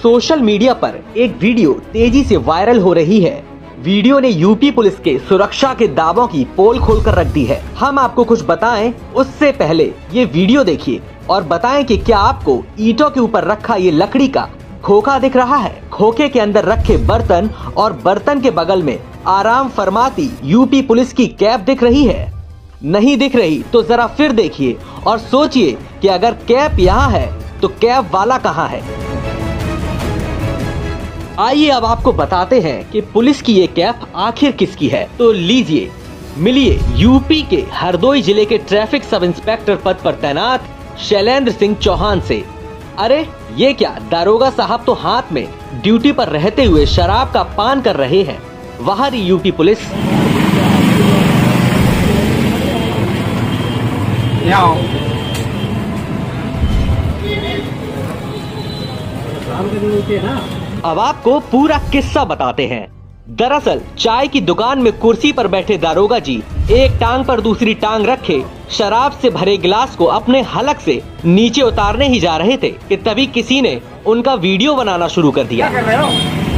Social media पर एक video तेजी से वायरल हो रही है। वीडियो ने यूपी पुलिस के सुरक्षा के दावों की पोल खोलकर रख दी है। हम आपको कुछ बताएं उससे पहले ये वीडियो देखिए और बताएं कि क्या आपको ईंटों के ऊपर रखा ये लकड़ी का खोखा दिख रहा है। खोखे के अंदर रखे बर्तन और बर्तन के बगल में आराम फरमाती यूपी पुलिस की कैप दिख रही है। नहीं दिख रही तो जरा फिर देखिए और सोचिए कि अगर कैप यहाँ है तो कैप वाला कहाँ है। आइए अब आपको बताते हैं कि पुलिस की ये कैप आखिर किसकी है। तो लीजिए मिलिए यूपी के हरदोई जिले के ट्रैफिक सब इंस्पेक्टर पद पर तैनात शैलेंद्र सिंह चौहान से। अरे ये क्या, दारोगा साहब तो हाथ में ड्यूटी पर रहते हुए शराब का पान कर रहे हैं। वहाँ रही यूपी पुलिस। अब आपको पूरा किस्सा बताते हैं। दरअसल चाय की दुकान में कुर्सी पर बैठे दारोगा जी एक टांग पर दूसरी टांग रखे शराब से भरे गिलास को अपने हलक से नीचे उतारने ही जा रहे थे कि तभी किसी ने उनका वीडियो बनाना शुरू कर दिया। क्या कर रहे हो?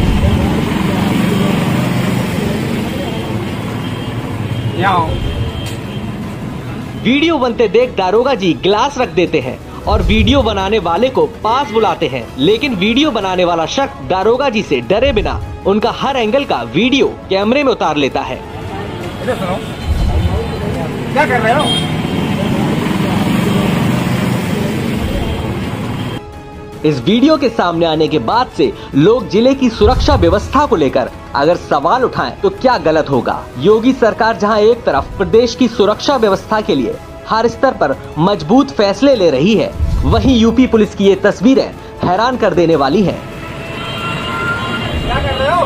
वीडियो बनते देख दारोगा जी गिलास रख देते हैं और वीडियो बनाने वाले को पास बुलाते हैं, लेकिन वीडियो बनाने वाला शख्स दारोगा जी से डरे बिना उनका हर एंगल का वीडियो कैमरे में उतार लेता है। क्या कर रहे हो? इस वीडियो के सामने आने के बाद से लोग जिले की सुरक्षा व्यवस्था को लेकर अगर सवाल उठाएं तो क्या गलत होगा। योगी सरकार जहां एक तरफ प्रदेश की सुरक्षा व्यवस्था के लिए हर स्तर पर मजबूत फैसले ले रही है, वहीं यूपी पुलिस की ये तस्वीरें हैरान कर देने वाली हैं। क्या कर रहे हो?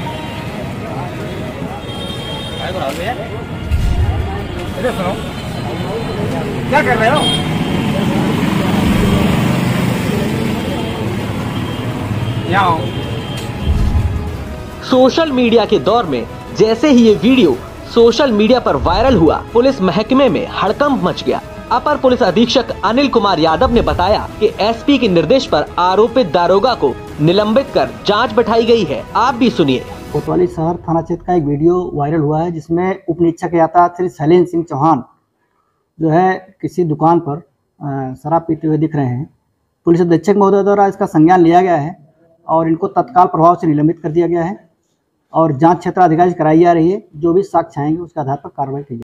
सुनो, क्या कर रहे हो? सोशल मीडिया के दौर में जैसे ही ये वीडियो सोशल मीडिया पर वायरल हुआ, पुलिस महकमे में हड़कंप मच गया। अपर पुलिस अधीक्षक अनिल कुमार यादव ने बताया कि एसपी के निर्देश पर आरोपित दारोगा को निलंबित कर जांच बैठाई गई है। आप भी सुनिए। कोतवाली शहर थाना क्षेत्र का एक वीडियो वायरल हुआ है जिसमें उप निरीक्षक यातायात श्री शैलेंद्र सिंह चौहान जो है किसी दुकान पर शराब पीते हुए दिख रहे हैं। पुलिस अधीक्षक महोदय द्वारा इसका संज्ञान लिया गया है और इनको तत्काल प्रभाव से निलंबित कर दिया गया है और जांच क्षेत्राधिकारी कराई जा रही है। जो भी साक्ष्य आएंगे उसके आधार पर कार्रवाई की जाएगी।